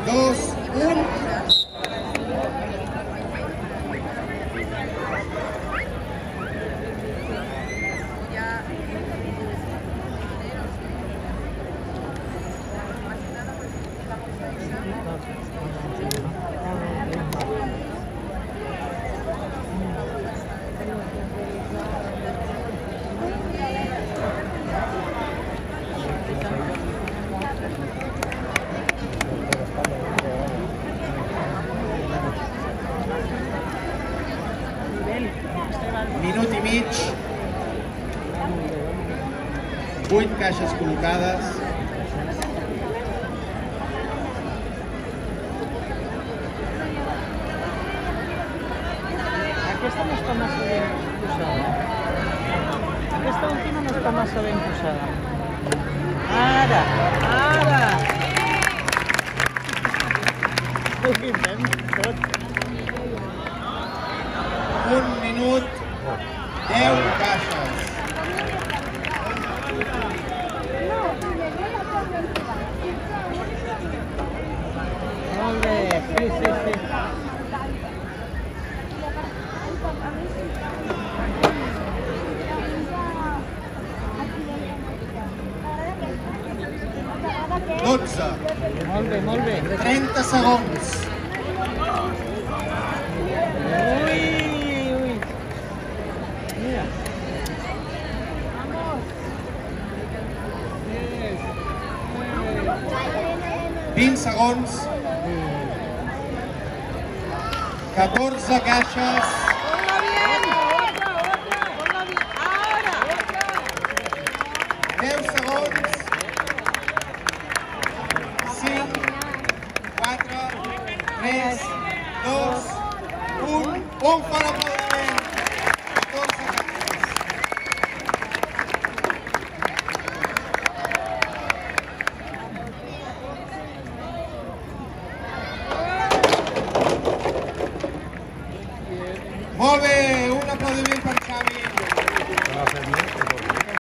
2, 1. Minut i mig, 8 caixes col·locades. Aquesta no està massa ben posada. Aquesta última no està massa ben posada. Ara! Ara! Ho fem tot. 1 minut, 10 caixes. Molt bé, sí, sí, sí. Dotze. Molt bé, molt bé. 30 segons. Ui, ui. Mira. 20 segons. 14 caixes. Ponla bien. Ponla bien. Ahora. 10 segons. 5, 4, 3, 2, 1. Un fort aplaudiment. 14 caixes. Molt bé, un aplaudiment per Xavi.